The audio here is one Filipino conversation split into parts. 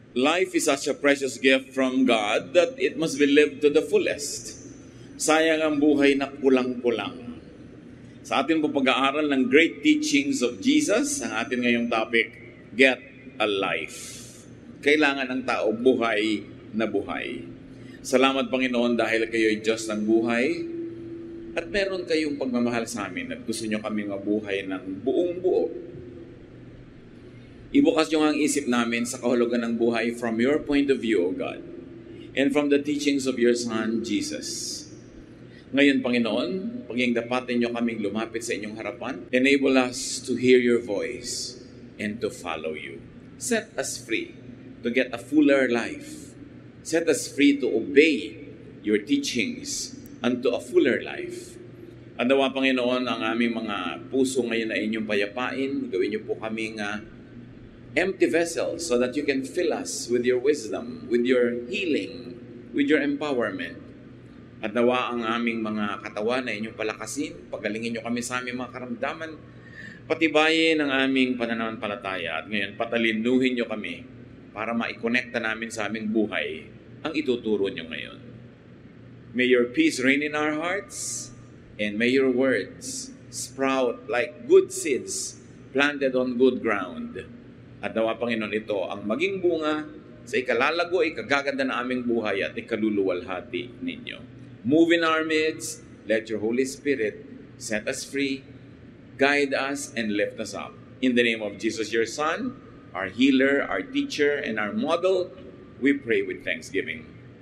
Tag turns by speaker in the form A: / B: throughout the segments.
A: Life is such a precious gift from God that it must be lived to the fullest. Sayang ang buhay na kulang-kulang. Sa ating po pag-aaral ng Great Teachings of Jesus, ang ating ngayong topic, Get a Life. Kailangan ng tao buhay na buhay. Salamat Panginoon dahil kayo'y Diyos ng buhay at meron kayong pagmamahal sa amin at gusto nyo kaming mabuhay ng buong buo. Ibukas nyo ang isip namin sa kahulugan ng buhay from your point of view, O God, and from the teachings of your Son, Jesus. Ngayon, Panginoon, paging dapatin nyo kaming lumapit sa inyong harapan, enable us to hear your voice and to follow you. Set us free to get a fuller life. Set us free to obey your teachings unto a fuller life. At nawa, Panginoon, ang aming mga puso ngayon ay inyong payapain. Gawin niyo po kaming empty vessels so that you can fill us with your wisdom, with your healing, with your empowerment. At nawa ang aming mga katawan na inyong palakasin, pagalingin niyo kami sa aming mga karamdaman, patibayin ang aming pananampalataya at ngayon patalinuhin niyo kami para maikonekta namin sa aming buhay ang ituturo niyo ngayon. May your peace reign in our hearts and may your words sprout like good seeds planted on good ground. At nawa, Panginoon, ito ang maging bunga sa ikalalago, ikagaganda na aming buhay at ikaluluwalhati ninyo. Move in our midst, let your Holy Spirit set us free, guide us, and lift us up. In the name of Jesus, your Son, our healer, our teacher, and our model, we pray with thanksgiving.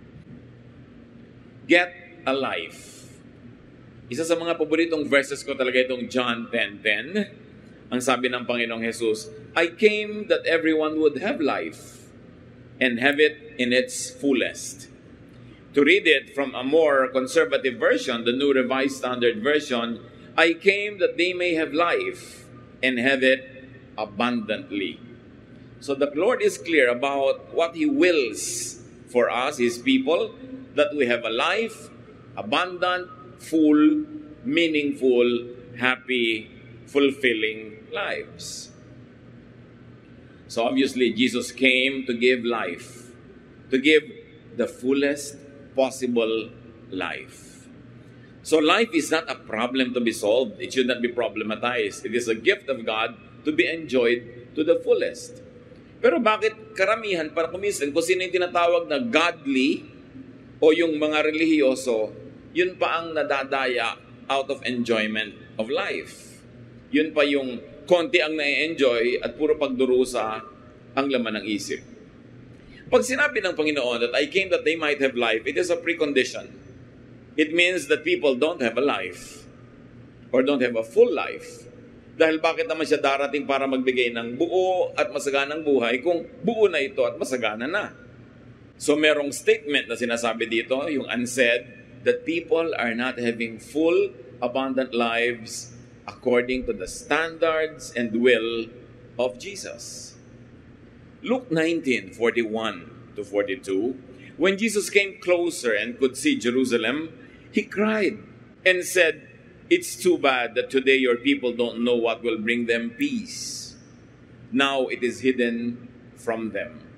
A: Get a life. Isa sa mga paboritong verses ko talaga itong John 10:10. Ang sabi ng Panginoong Jesus, I came that everyone would have life and have it in its fullest. To read it from a more conservative version, the New Revised Standard Version, I came that they may have life and have it abundantly. So the Lord is clear about what He wills for us, His people, that we have a life, abundant, full, meaningful, happy, fulfilling lives. So obviously, Jesus came to give life, to give the fullest possible life. So life is not a problem to be solved. It should not be problematized. It is a gift of God to be enjoyed to the fullest. Pero bakit karamihan, para kuminsan, kung sino yung tinatawag na godly o yung mga relihiyoso, yun pa ang nadadaya out of enjoyment of life. Yun pa yung konti ang na-enjoy at puro pagdurusa ang laman ng isip. Pag sinabi ng Panginoon that I came that they might have life, it is a precondition. It means that people don't have a life or don't have a full life. Dahil bakit naman siya darating para magbigay ng buo at masaganang buhay kung buo na ito at masagana na? So merong statement na sinasabi dito, yung unsaid, that people are not having full, abundant lives according to the standards and will of Jesus. Luke 19:41 to 42, when Jesus came closer and could see Jerusalem, He cried and said, it's too bad that today your people don't know what will bring them peace. Now it is hidden from them.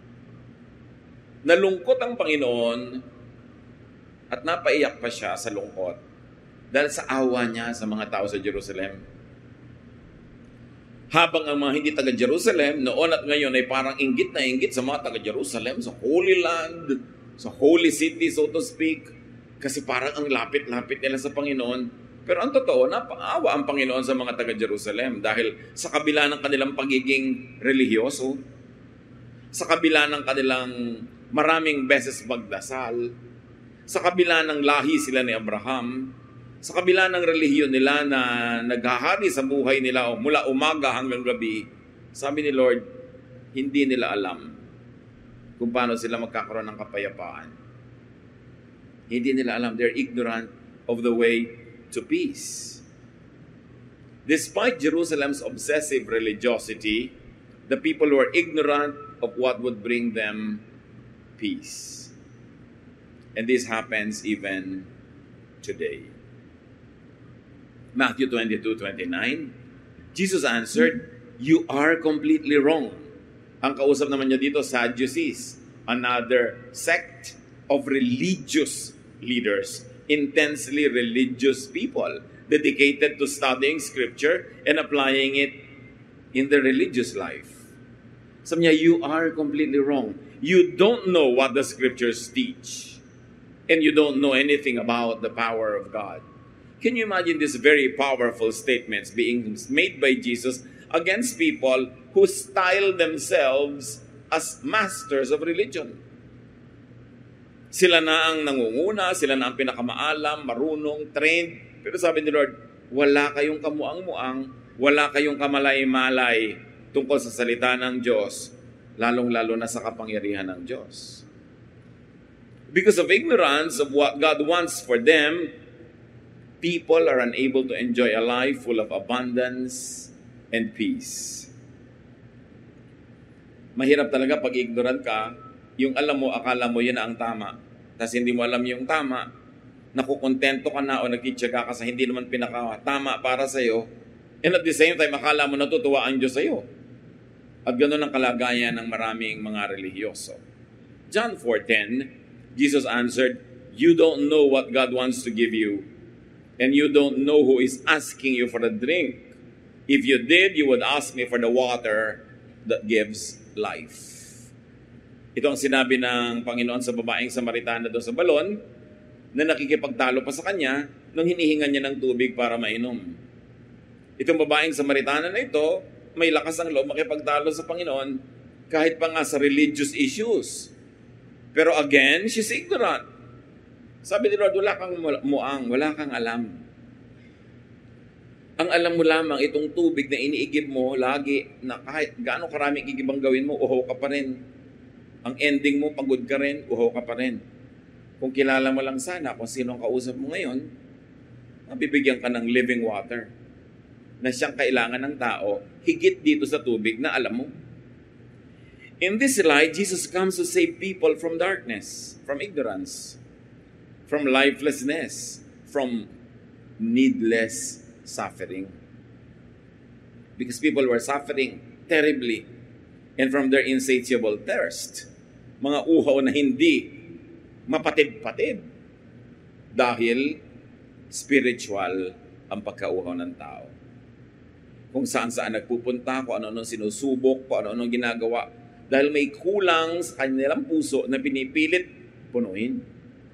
A: Nalungkot ang Panginoon at napaiyak pa siya sa lungkot dahil sa awa niya sa mga tao sa Jerusalem. Habang ang mga hindi taga-Jerusalem noon at ngayon ay parang inggit na inggit sa mga taga-Jerusalem, sa Holy Land, sa Holy City, so to speak, kasi parang ang lapit-lapit nila sa Panginoon. Pero ang totoo, napaawa ang Panginoon sa mga taga-Jerusalem dahil sa kabila ng kanilang pagiging relihiyoso, sa kabila ng kanilang maraming beses magdasal, sa kabila ng lahi sila ni Abraham, sa kabila ng relihiyon nila na naghahari sa buhay nila mula umaga hanggang gabi, sabi ni Lord, hindi nila alam kung paano sila magkakaroon ng kapayapaan. Hindi nila alam. They're ignorant of the way to peace. Despite Jerusalem's obsessive religiosity, the people were ignorant of what would bring them peace. And this happens even today. Matthew 22:29, Jesus answered, "You are completely wrong Ang kausap naman niya dito, Sadducees, another sect of religious leaders, intensely religious people, dedicated to studying scripture and applying it in their religious life. Sabi niya, you are completely wrong. You don't know what the scriptures teach. And you don't know anything about the power of God. Can you imagine these very powerful statements being made by Jesus against people who style themselves as masters of religion? Sila na ang nangunguna, sila na ang pinakamaalam, marunong, trained. Pero sabi ni Lord, wala kayong kamuang-muang, wala kayong kamalay-malay tungkol sa salita ng Diyos, lalong-lalo na sa kapangyarihan ng Diyos. Because of ignorance of what God wants for them, people are unable to enjoy a life full of abundance and peace. Mahirap talaga pag ignorant ka, yung alam mo, akala mo yun ang tama. Tapos hindi mo alam yung tama, nakukontento ka na o nagtitsaga ka sa hindi naman pinaka-tama para sa'yo, and at the same time, akala mo natutuwa ang Diyos sa'yo. At ganoon ang kalagayan ng maraming mga relihiyoso. John 4:10, Jesus answered, you don't know what God wants to give you, and you don't know who is asking you for a drink. If you did, you would ask me for the water that gives life. Ito ang sinabi ng Panginoon sa babaeng Samaritana doon sa balon na nakikipagtalo pa sa kanya nung hinihingan niya ng tubig para mainom. Itong babaeng Samaritana na ito, may lakas ang loob makipagtalo sa Panginoon kahit pa nga sa religious issues. Pero again, she's ignorant. Sabi ni Lord, wala kang muang, wala kang alam. Ang alam mo lamang, itong tubig na iniigib mo lagi, na kahit gaano karaming igibang gawin mo, uhaw ka pa rin. Ang ending mo, pagod ka rin, uhaw ka pa rin. Kung kilala mo lang sana kung sino ang kausap mo ngayon, mabibigyan ka ng living water na siyang kailangan ng tao, higit dito sa tubig na alam mo. In this light, Jesus comes to save people from darkness, from ignorance, from lifelessness, from needless suffering. Because people were suffering terribly and from their insatiable thirst. Mga uhaw na hindi mapatid-patid dahil spiritual ang pagkauhaw ng tao. Kung saan-saan nagpupunta, kung ano-anong sinusubok, kung ano-anong ginagawa, dahil may kulang sa kanilang puso na pinipilit punuin.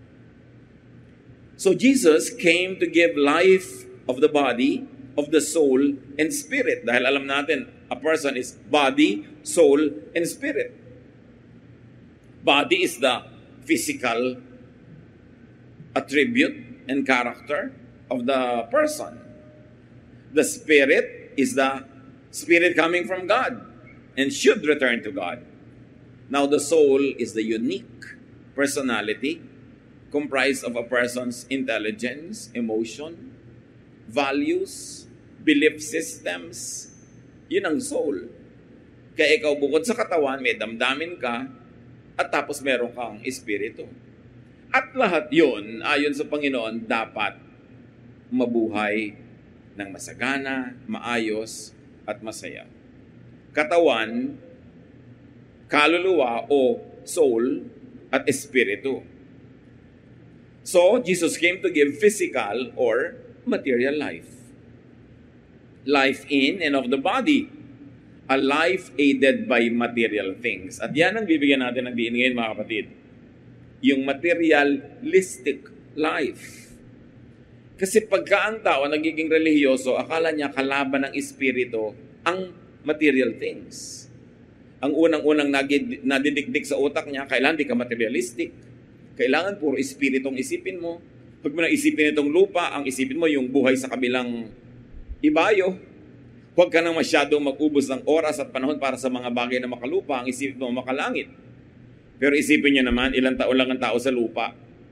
A: So Jesus came to give life of the body, of the soul, and spirit. Dahil alam natin, a person is body, soul, and spirit. Body is the physical attribute and character of the person. The spirit is the spirit coming from God and should return to God. Now the soul is the unique personality comprised of a person's intelligence, emotion, values, belief systems. Yun ang soul. Kaya ikaw bukod sa katawan, may damdamin ka, at tapos meron kang espiritu. At lahat yun, ayon sa Panginoon, dapat mabuhay ng masagana, maayos, at masaya. Katawan, kaluluwa o soul, at espiritu. So, Jesus came to give physical or material life. Life in and of the body. A life aided by material things. At yan ang bibigyan natin ng diin ngayon, mga kapatid. Yung materialistic life. Kasi pagka ang tao nagiging relihiyoso, akala niya kalaban ng espiritu ang material things. Ang unang-unang nadidikdik sa utak niya, kailangan di ka materialistic. Kailangan puro espiritong isipin mo. Pag mo nang isipin itong lupa, ang isipin mo yung buhay sa kabilang ibayo. Huwag ka nang masyadong mag-ubos ng oras at panahon para sa mga bagay na makalupa. Ang isipin mo makalangit. Pero isipin niyo naman, ilang taon lang ang tao sa lupa.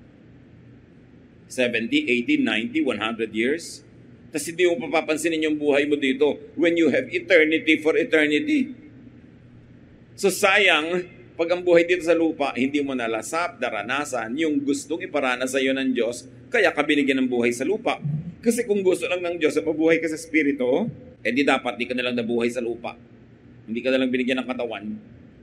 A: 70, 80, 90, 100 years. Tapos hindi mo papapansinin yung buhay mo dito when you have eternity for eternity. So sayang, pag ang buhay dito sa lupa, hindi mo nalasap, daranasan, yung gustong iparana sa iyo ng Diyos, kaya ka binigyan ng buhay sa lupa. Kasi kung gusto lang ng Diyos na mabuhay ka sa Espiritu, di dapat di ka nalang nabuhay sa lupa. Hindi ka nalang binigyan ng katawan.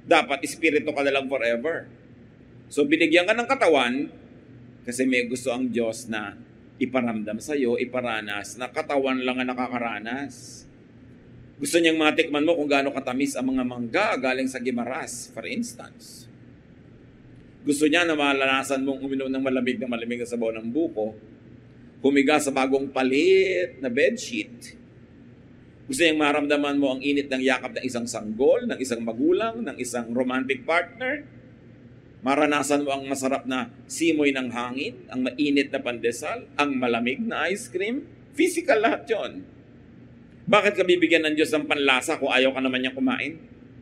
A: Dapat espiritu ka na lang forever. So binigyan ka ng katawan kasi may gusto ang Diyos na iparamdam sa'yo, iparanas, na katawan lang ang nakakaranas. Gusto niyang matikman mo kung gaano katamis ang mga mangga galing sa Gimaras, for instance. Gusto niya na malanasan mong uminom ng malamig na sabaw ng buko, humiga sa bagong palit na bedsheet. Gusto niyang maramdaman mo ang init ng yakap ng isang sanggol, ng isang magulang, ng isang romantic partner. Maranasan mo ang masarap na simoy ng hangin, ang mainit na pandesal, ang malamig na ice cream. Physical lahat yun. Bakit ka bibigyan ng Diyos ng panlasa kung ayaw ka naman niyang kumain?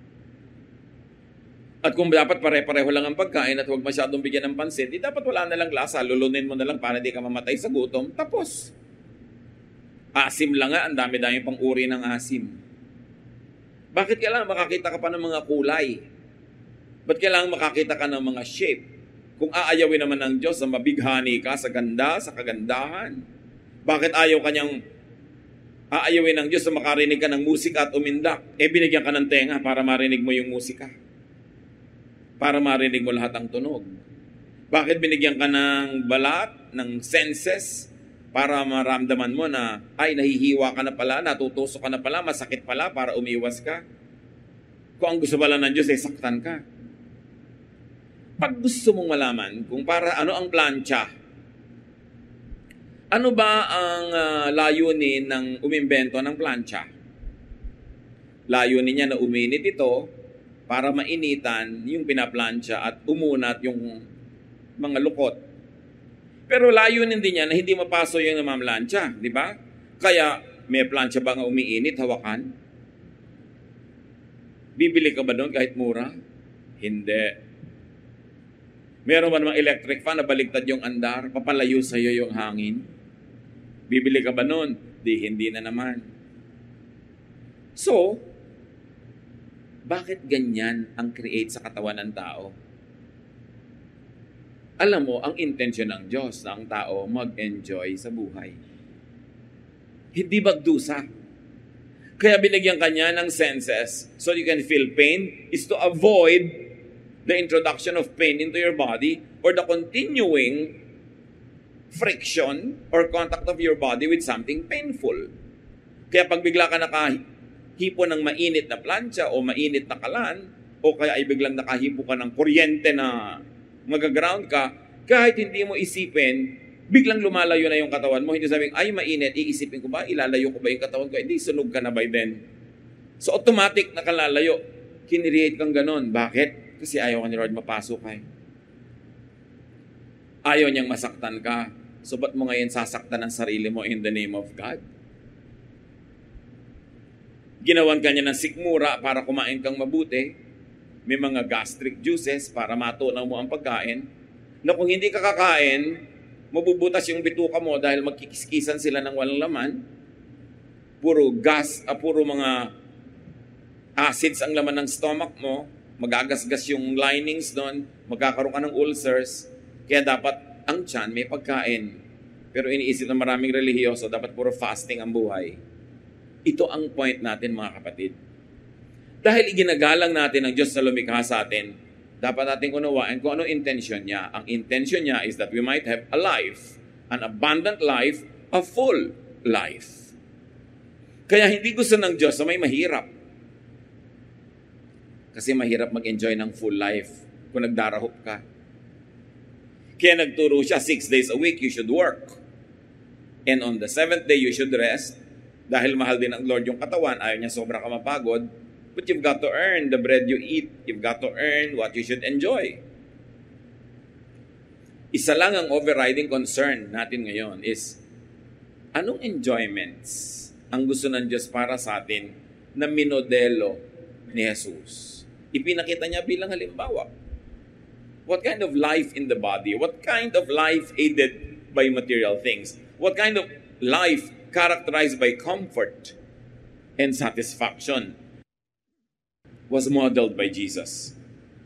A: At kung dapat pare-pareho lang ang pagkain at huwag masyadong bigyan ng pansin, di dapat wala na lang lasa, lulunin mo na lang para di ka mamatay sa gutom, tapos. Asim lang nga, ang dami-dami pang uri ng asim. Bakit kailangan makakita ka pa ng mga kulay? Ba't kailangan makakita ka ng mga shape? Kung aayawin naman ng Diyos na mabighani ka sa ganda, sa kagandahan, bakit ayaw kanyang aayawin ng Diyos na makarinig ka ng musika at umindak? Binigyan ka ng tenga para marinig mo yung musika. Para marinig mo lahat ang tunog. Bakit binigyan ka ng balat, ng senses, para maramdaman mo na, ay, nahihiwa ka na pala, natutusok ka na pala, masakit pala para umiwas ka? Kung ang gusto pala ng Diyos ay saktan ka. Pag gusto mong malaman kung para ano ang plancha, ano ba ang layunin ng umimbento ng plancha? Layunin niya na uminit ito para mainitan yung pinaplancha at umunat yung mga lukot. Pero layunin din niya na hindi mapaso yung namamlancha, di ba? Kaya may plancha ba nga umiinit, hawakan? Bibili ka ba doon kahit mura? Hindi. Meron ba namang electric fan na baligtad yung andar, papalayo sa iyo yung hangin? Bibili ka ba nun? Hindi na naman. So, bakit ganyan ang create sa katawan ng tao? Alam mo, ang intensyon ng Diyos na ang tao mag-enjoy sa buhay. Hindi magdusa. Kaya binigyan kanya ng senses so you can feel pain is to avoid the introduction of pain into your body or the continuing friction or contact of your body with something painful. Kaya pag bigla ka nakahipo ng mainit na plancha o mainit na kalan o kaya ay biglang nakahipo ka ng kuryente na magaground ka, kahit hindi mo isipin, biglang lumalayo na yung katawan mo. Hindi sabing, ay mainit, iisipin ko ba? Ilalayo ko ba yung katawan ko? Hindi, sunog ka na by then. So automatic na kalalayo. Kiniriate kang ganon. Bakit? Kasi ayaw ka ni Lord mapasok ka. Ayaw niyang masaktan ka. So ba't mo ngayon sasaktan ang sarili mo in the name of God? Ginawan ka niya ng sikmura para kumain kang mabuti. May mga gastric juices para matunaw mo ang pagkain. Na kung hindi ka kakain, mabubutas yung bituka mo dahil magkikiskisan sila ng walang laman. Puro gas, puro mga acids ang laman ng stomach mo. Magagasgas yung linings doon, magkakaroon ka ng ulcers, kaya dapat ang tiyan may pagkain. Pero iniisip ng maraming relihiyoso, dapat puro fasting ang buhay. Ito ang point natin mga kapatid. Dahil iginagalang natin ang Diyos na lumikha sa atin, dapat natin unawain kung ano intention niya. Ang intention niya is that we might have a life, an abundant life, a full life. Kaya hindi gusto ng Diyos na may mahirap. Kasi mahirap mag-enjoy ng full life kung nagdarahop ka. Kaya nagturo siya, 6 days a week you should work. And on the 7th day you should rest. Dahil mahal din ng Lord yung katawan, ayaw niya sobra ka mapagod. But you've got to earn the bread you eat. You've got to earn what you should enjoy. Isa lang ang overriding concern natin ngayon is, anong enjoyments ang gusto ng Diyos para sa atin na minodelo ni Jesus? Ipinakita niya bilang halimbawa. What kind of life in the body? What kind of life aided by material things? What kind of life characterized by comfort and satisfaction was modeled by Jesus?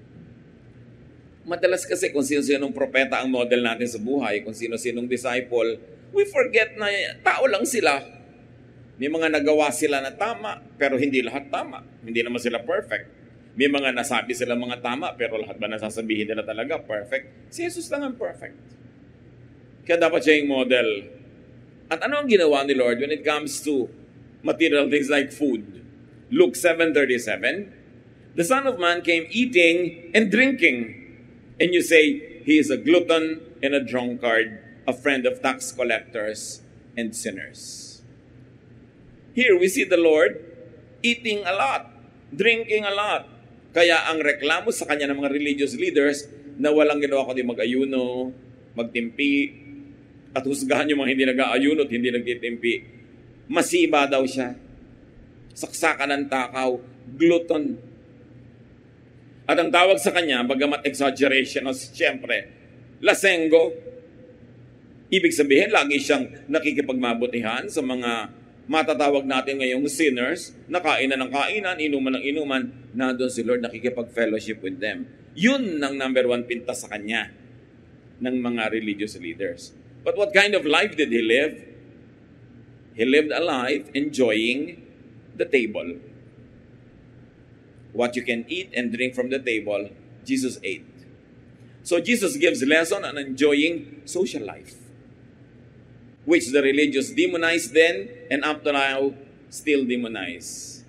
A: Madalas kasi kung sino-sinong propeta ang model natin sa buhay, kung sino-sinong disciple, we forget na tao lang sila. May mga nagawa sila na tama, pero hindi lahat tama. Hindi naman sila perfect. May mga nasabi sila mga tama, pero lahat ba nasasabihin nila talaga perfect? Si Jesus lang ang perfect. Kaya dapat siya yung model. At ano ang ginawa ni Lord when it comes to material things like food? Luke 7:37, the Son of Man came eating and drinking. And you say, he is a glutton and a drunkard, a friend of tax collectors and sinners. Here we see the Lord eating a lot, drinking a lot. Kaya ang reklamo sa kanya ng mga religious leaders na walang ginawa kundi mag-ayuno, magtimpi, at husgahan yung mga hindi nag-aayuno at hindi nagtitimpi. Masiba daw siya. Saksakan ng takaw, glutton. At ang tawag sa kanya, bagamat exaggeration, siyempre, lasenggo. Ibig sabihin, lagi siyang nakikipagmabutihan sa mga matatawag natin ngayong sinners, na kainan ng kainan, inuman ng inuman, na doon si Lord nakikipag-fellowship with them. Yun ang number one pintas sa kanya ng mga religious leaders. But what kind of life did he live? He lived a life enjoying the table. What you can eat and drink from the table, Jesus ate. So Jesus gives lesson on enjoying social life, which the religious demonized then and up to now still demonize.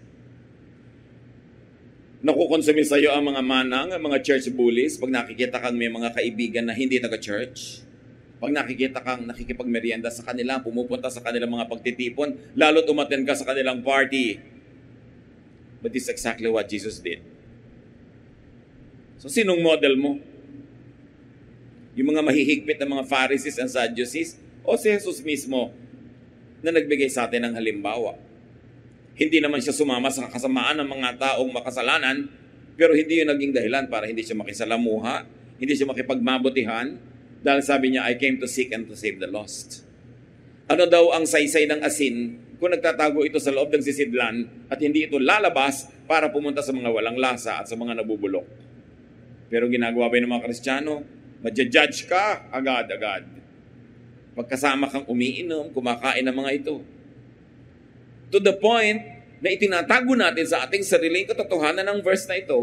A: Nakukonsumi sa iyo ang mga manang, ang mga church bullies pag nakikita kang may mga kaibigan na hindi taga-church. Pag nakikita kang nakikipagmerienda sa kanila, pumupunta sa kanilang mga pagtitipon, lalo't umattend ka sa kanilang party. But this is exactly what Jesus did. So sinong model mo? Yung mga mahihigpit na mga Pharisees and Sadducees o si Jesus mismo na nagbigay sa atin ng halimbawa? Hindi naman siya sumama sa kasamaan ng mga taong makasalanan, pero hindi yun naging dahilan para hindi siya makisalamuha, hindi siya makipagmabutihan, dahil sabi niya, I came to seek and to save the lost. Ano daw ang saysay ng asin kung nagtatago ito sa loob ng sisidlan at hindi ito lalabas para pumunta sa mga walang lasa at sa mga nabubulok? Pero ginagawa ba ng mga Kristiyano? Madja-judge ka agad-agad. Pagkasama kang umiinom, kumakain ng mga ito. To the point na itinatago natin sa ating sariling katotohanan ng verse na ito.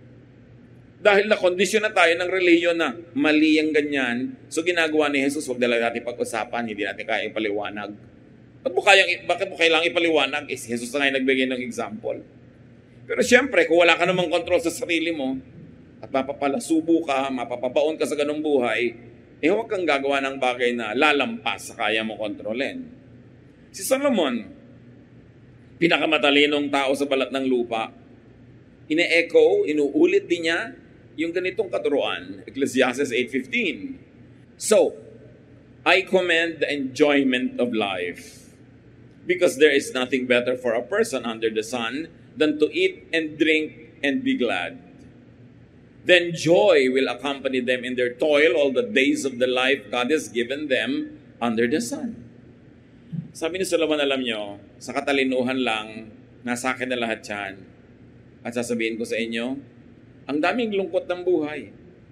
A: Dahil na-condition na tayo ng reliyon na mali ang ganyan, so ginagawa ni Jesus, huwag na lang natin pag-usapan, hindi natin kaya ipaliwanag. Bakit mo kailangang ipaliwanag? Si Jesus na nga nagbigay ng example. Pero siyempre, kung wala ka namang control sa sarili mo, at mapapalasubo ka, mapapabaon ka sa ganung buhay, huwag kang gagawa ng bagay na lalampas sa kaya mo kontrolin. Si Solomon, pinakamatalinong tao sa balat ng lupa, ine-echo, inuulit din niya yung ganitong katuruan, Ecclesiastes 8:15. So, I commend the enjoyment of life, because there is nothing better for a person under the sun than to eat and drink and be glad. Then joy will accompany them in their toil all the days of the life God has given them under the sun. Sabi ni Solomon, alam nyo, sa katalinuhan lang, nasa akin na lahat yan. At sasabihin ko sa inyo, ang daming lungkot ng buhay.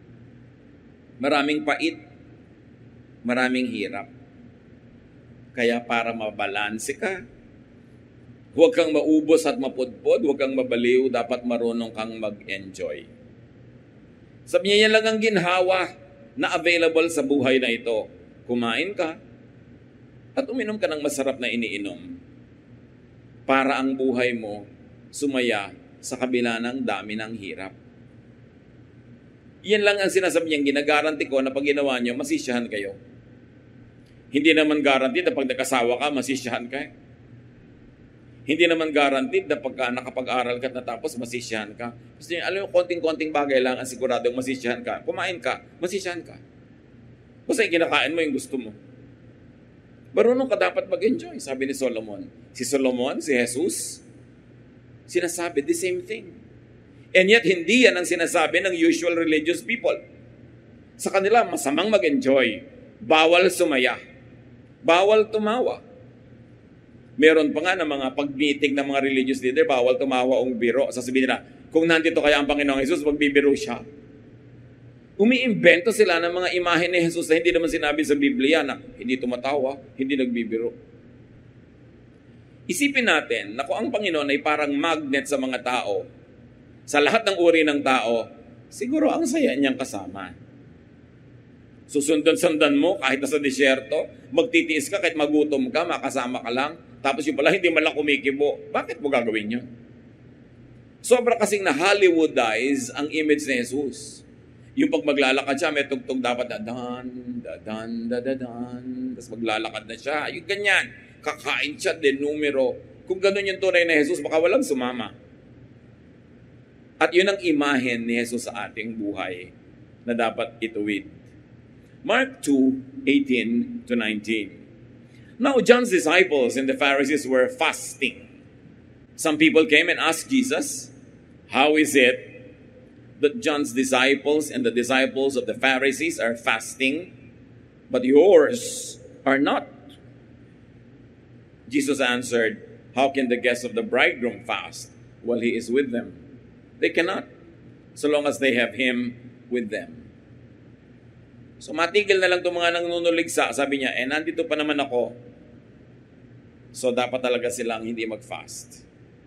A: Maraming pait, maraming hirap. Kaya para mabalanse ka, huwag kang maubos at mapudpod, huwag kang mabaliw, dapat marunong kang mag-enjoy. Sabi niya, yan lang ang ginhawa na available sa buhay na ito. Kumain ka at uminom ka ng masarap na iniinom para ang buhay mo sumaya sa kabila ng dami ng hirap. Yan lang ang sinasabi niyang ginagaranti ko na pag ginawa niyo, masisiyahan kayo. Hindi naman guaranteed na pag nakasawa ka, masisiyahan ka. Hindi naman guaranteed na pagka nakapag-aral ka at natapos, masisiyahan ka. Kasi alam mo, konting-konting bagay lang ang siguradong masisiyahan ka. Kumain ka, masisiyahan ka. Basta kinakain mo yung gusto mo. Marunong ka dapat mag-enjoy, sabi ni Solomon. Si Solomon, si Jesus, sinasabi the same thing. And yet, hindi yan ang sinasabi ng usual religious people. Sa kanila, masamang mag-enjoy. Bawal sumaya. Bawal tumawa. Meron pa nga ng mga pag-meeting ng mga religious leader, bawal tumawa o biro. Sasabihin nila, kung nandito kaya ang Panginoong Jesus, magbibiro siya. Umiimbento sila ng mga imahe ni Jesus na hindi naman sinabi sa Biblia na hindi tumatawa, hindi nagbibiro. Isipin natin na kung ang Panginoon ay parang magnet sa mga tao, Sa lahat ng uri ng tao, siguro ang saya niyang kasama. Susundan-sundan mo kahit nasa disyerto, magtitiis ka kahit magutom ka, makasama ka lang, tapos yung pala hindi man lang kumikibo. Bakit mo gagawin yun? Sobra kasing na Hollywoodize ang image ni Jesus. Yung pag maglalakad siya, may tugtog dapat dadan, dadan, dadadan, tapos maglalakad na siya. Yung ganyan, kakain siya, denumero. Kung ganun yung tunay na Jesus, baka walang sumama. At yun ang imahen ni Jesus sa ating buhay na dapat ituwid. Mark 2:18-19. Now John's disciples and the Pharisees were fasting. Some people came and asked Jesus, how is it that John's disciples and the disciples of the Pharisees are fasting, but yours are not? Jesus answered, how can the guests of the bridegroom fast while he is with them? They cannot, so long as they have him with them. So matigil na lang itong mga nangunuligsa. Sabi niya, nandito pa naman ako. So dapat talaga silang hindi mag-fast.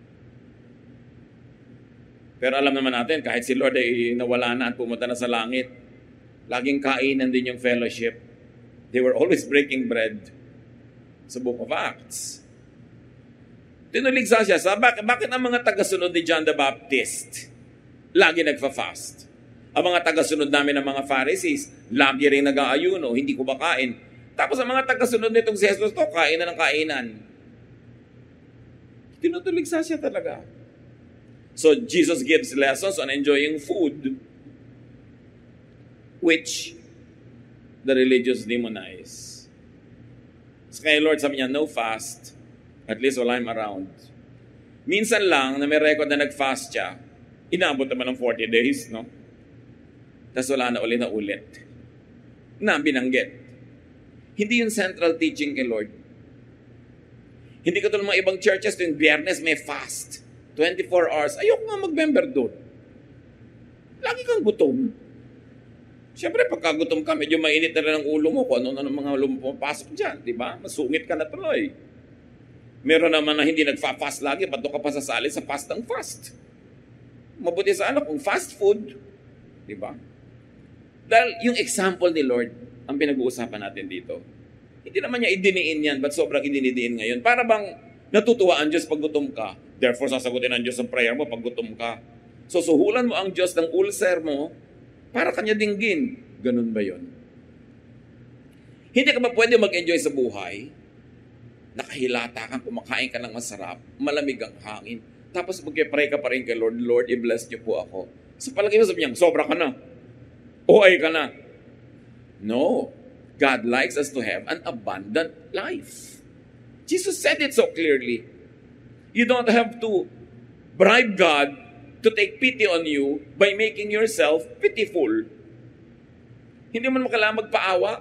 A: Pero alam naman natin, kahit si Lord ay nawala na at pumunta na sa langit, laging kainan din yung fellowship. They were always breaking bread sa Book of Acts. Tinuligsa siya sa bakit ang mga tagasunod ni John the Baptist lagi nagfa-fast? Ang mga tagasunod namin ng mga Pharisees, lagi rin nag-aayuno, hindi kumakain. Tapos ang mga tagasunod nitong si Jesus to, kain na ng kainan. Tinutuligsa siya talaga. So Jesus gives lessons on enjoying food, which the religious demonize. So kaya Lord sabi niya, no fast, at least while I'm around. Minsan lang na may record na nag-fast siya, inaabot naman ng 40 days, no? Tapos wala na ulit. Na binanggit. Hindi yung central teaching kay Lord. Hindi ka tulad mga ibang churches, tuwing Biyernes may fast. 24 hours. Ayoko nga mag-member doon. Lagi kang gutom. Siyempre, pagka gutom ka, medyo mainit na rin ang ulo mo kung ano na mga lumapasok dyan. Di ba? Masungit ka na tuloy. Meron naman na hindi nagfa-fast lagi, ba't ka pa sasali sa fast ng fast? Mabuti sa kung fast food. Di ba? Dahil yung example ni Lord, ang pinag-uusapan natin dito, hindi naman niya idiniin yan, but sobrang idinidiin ngayon. Para bang natutuwa ang Diyos pag gutom ka, therefore sasagutin ang Diyos ang prayer mo pag gutom ka. So suhulan mo ang Diyos ng ulcer mo, para kanya dinggin. Ganun ba yun? Hindi ka ba pwede mag-enjoy sa buhay? Nakahilata kang, kumakain ka ng masarap, malamig ang hangin, tapos mag-pray ka pa rin kay Lord, Lord, i-bless niyo po ako. Sa palagay mo sabi niya, sobra ka na. OA ka na. No. God likes us to have an abundant life. Jesus said it so clearly. You don't have to bribe God to take pity on you by making yourself pitiful. Hindi man kailangan magpaawa.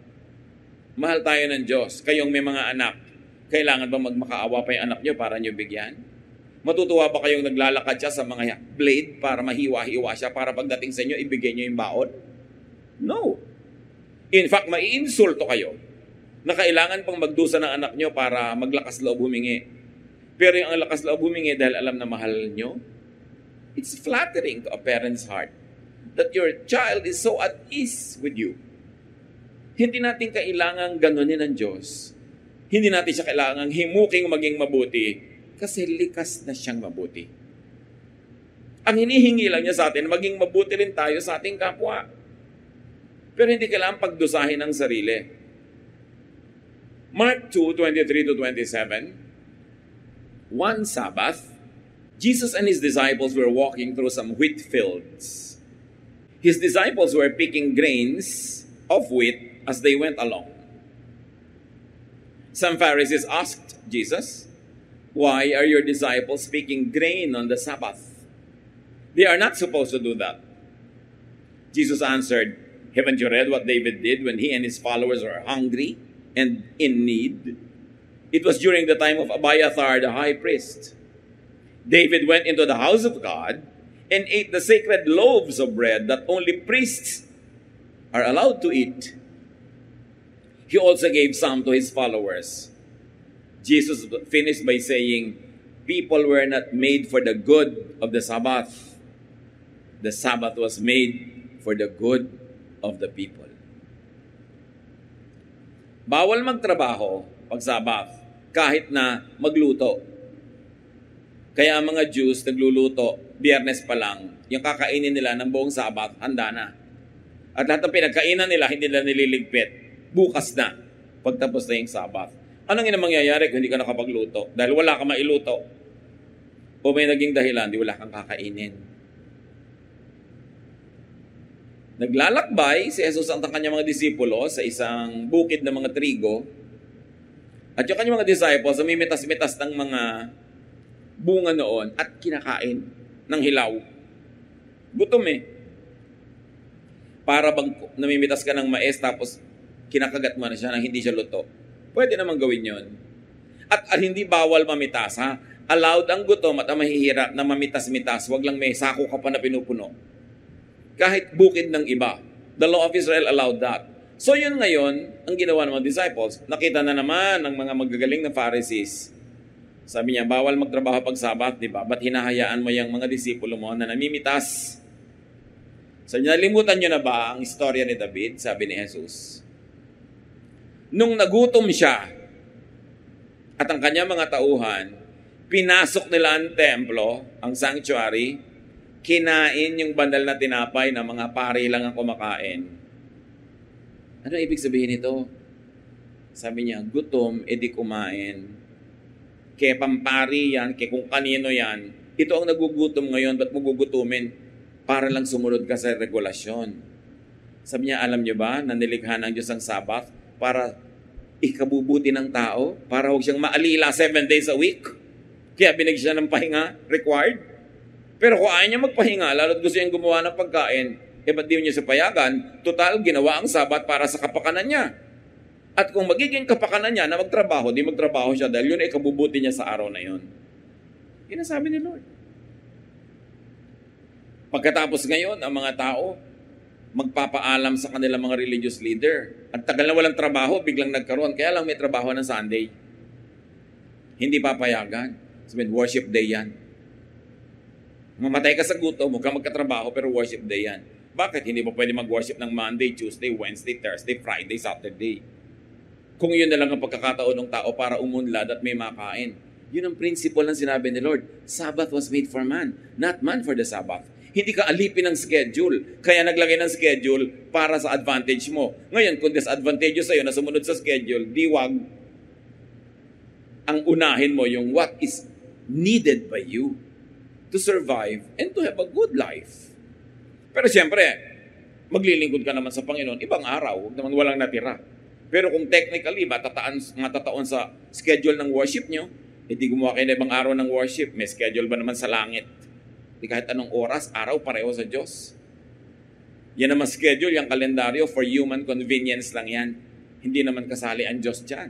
A: Mahal tayo ng Diyos. Kayong may mga anak, kailangan ba magmakaawa pa yung anak nyo para nyo bigyan? Matutuwa ba kayong naglalakad siya sa mga blade para mahiwa-hiwa siya para pagdating sa inyo, ibigay nyo yung baon? No. In fact, maiinsulto kayo na kailangan pang magdusa ng anak nyo para maglakas loob humingi. Pero yung ang lakas loob humingi dahil alam na mahal nyo, it's flattering to a parent's heart that your child is so at ease with you. Hindi natin kailangang ganunin ng Diyos. Hindi natin siya kailangang himuking maging mabuti kasi likas na siyang mabuti. Ang hinihingi lang niya sa atin, maging mabuti rin tayo sa ating kapwa. Pero hindi kailangan pagdusahin ang sarili. Mark 2:23-27, one Sabbath, Jesus and his disciples were walking through some wheat fields. His disciples were picking grains of wheat as they went along. Some Pharisees asked Jesus, "Why are your disciples picking grain on the Sabbath? They are not supposed to do that." Jesus answered, "Haven't you read what David did when he and his followers were hungry and in need? It was during the time of Abiathar the high priest. David went into the house of God and ate the sacred loaves of bread that only priests are allowed to eat. He also gave some to his followers." Jesus finished by saying, "People were not made for the good of the Sabbath, the Sabbath was made for the good of the people. Bawal magtrabaho pag Sabbath kahit na magluto. Kaya ang mga Jews nagluluto, Biyernes pa lang, yung kakainin nila ng buong Sabbath, handa na. At lahat ng pinagkainan nila, hindi nila nililigpit. Bukas na, pagtapos na yung Sabbath. Anong mangyayari kung hindi ka nakapagluto? Dahil wala ka mailuto. O may naging dahilan, di wala kang kakainin. Naglalakbay si Jesus at ang kanyang mga disipulo sa isang bukid ng mga trigo. At yung kanyang mga disciples, namimitas-mitas ng mga bunga noon at kinakain ng hilaw. Gutom Para bang namimitas ka ng mais tapos kinakagat mo na siya nang hindi siya luto. Pwede naman gawin yon. At hindi bawal mamitas, ha? Allowed ang gutom at ang mahihirap na mamitas-mitas. Wag lang may sako ka pa na pinupuno. Kahit bukid ng iba. The law of Israel allowed that. So yun ngayon, ang ginawa ng mga disciples, nakita na naman ng mga magagaling na Pharisees. Sabi niya, bawal magtrabaho pag Sabat, di ba? Ba't hinahayaan mo yung mga disipulo mo na namimitas? So nalimutan niyo na ba ang istorya ni David? Sabi ni Jesus. Nung nagutom siya at ang kanyang mga tauhan, pinasok nila ang templo, ang sanctuary, kinain yung bandal na tinapay na mga pari lang ang kumakain. Ano ibig sabihin nito? Sabi niya, gutom, edi kumain. Kaya pampari yan, kaya kung kanino yan. Ito ang nagugutom ngayon, ba't magugutumin? Para lang sumunod ka sa regulasyon. Sabi niya, alam niyo ba, na nilikha ng Diyos ang Sabbath para ikabubuti ng tao, para huwag siyang maalila 7 days a week. Kaya binigyan siya ng pahinga, required. Pero kung ayaw niya magpahinga, lalo't gusto niyang gumawa ng pagkain, ba't di niya siya payagan? Total, ginawa ang Sabbath para sa kapakanan niya. At kung magiging kapakanan niya na magtrabaho, di magtrabaho siya dahil yun ay kabubuti niya sa araw na yun. Yun ang sabi ni Lord. Pagkatapos ngayon, ang mga tao magpapaalam sa kanilang mga religious leader. At tagal na walang trabaho, biglang nagkaroon. Kaya lang may trabaho ng Sunday. Hindi papayagan. Sabihin, worship day yan. Mamatay ka sa gutom, huwag kang magkatrabaho, pero worship day yan. Bakit? Hindi mo pwede mag-worship ng Monday, Tuesday, Wednesday, Thursday, Friday, Saturday. Kung yun na lang ang pagkakataon ng tao para umunlad at may makain. Yun ang principle ng sinabi ni Lord. Sabbath was made for man, not man for the Sabbath. Hindi ka alipin ng schedule. Kaya naglagay ng schedule para sa advantage mo. Ngayon, kung disadvantageous sa'yo na sumunod sa schedule, di wag ang unahin mo yung what is needed by you to survive and to have a good life. Pero siyempre, maglilingkod ka naman sa Panginoon, ibang araw, huwag naman walang natira. Pero kung technically, matataon sa schedule ng worship nyo, hindi gumawa kayo na ibang araw ng worship, may schedule ba naman sa langit? Di kahit anong oras, araw, pareho sa Diyos. Yan naman schedule, yung kalendaryo, for human convenience lang yan. Hindi naman kasali ang Diyos dyan.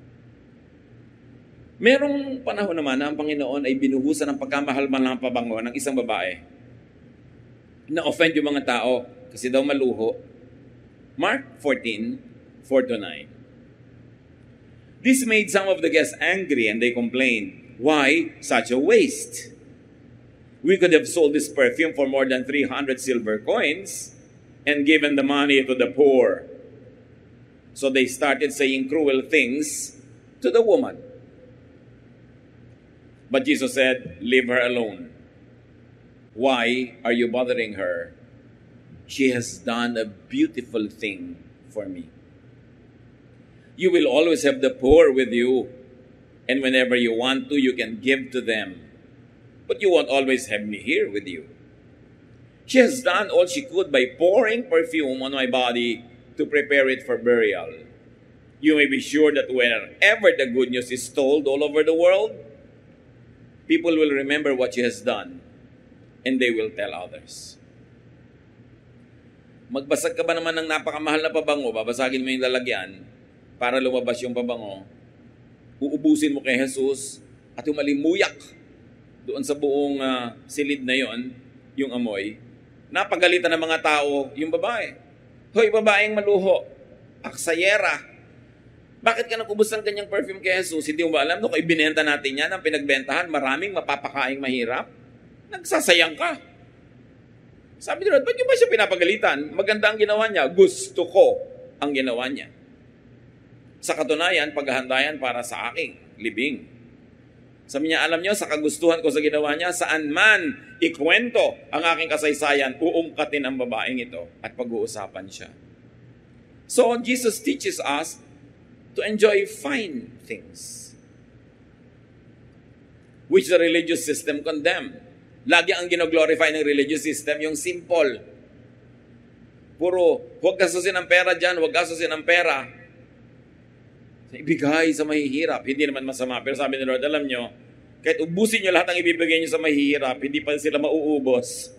A: Merong panahon naman na ang Panginoon ay binuhusan ng pagkamahal-mahal ng pabango ng isang babae. Na-offend yung mga tao kasi daw maluho. Mark 14:4-9. This made some of the guests angry and they complained, "Why such a waste? We could have sold this perfume for more than 300 silver coins and given the money to the poor." So they started saying cruel things to the woman. But Jesus said, "Leave her alone. Why are you bothering her? She has done a beautiful thing for me. You will always have the poor with you, and whenever you want to, you can give to them. But you won't always have me here with you. She has done all she could by pouring perfume on my body to prepare it for burial. You may be sure that whenever the good news is told all over the world, people will remember what she has done, and they will tell others." Magbasag ka ba naman ng napakamahal na pabango, babasagin mo yung lalagyan para lumabas yung pabango, uubusin mo kay Jesus at yung malimuyak doon sa buong silid na yon, yung amoy, napagalitan ng mga tao yung babae. "Hoy, babaeng maluho, aksayera, bakit ka nakubos ng kanyang perfume kay Jesus? Hindi mo ba alam, no, kung ibinenta natin yan, ang pinagbentahan, maraming mapapakaing mahirap. Nagsasayang ka." Sabi ni Lord, ba't nyo ba siya pinapagalitan? Maganda ang ginawa niya. Gusto ko ang ginawa niya. Sa katunayan, paghahandayan para sa aking libing. Sabi niya, alam niyo, sa kagustuhan ko sa ginawa niya, saan man ikwento ang aking kasaysayan, uungkatin ang babaeng ito at pag-uusapan siya. So, Jesus teaches us to enjoy fine things, which the religious system condemned. Lagi ang gino-glorify ng religious system yung simple. Puro, huwag gastusin ang pera dyan, huwag gastusin ang pera. Ibigay sa mahihirap. Hindi naman masama. Pero sabi ni Lord, alam nyo, kahit ubusin nyo lahat ang ibibigay nyo sa mahihirap, hindi pa sila mauubos.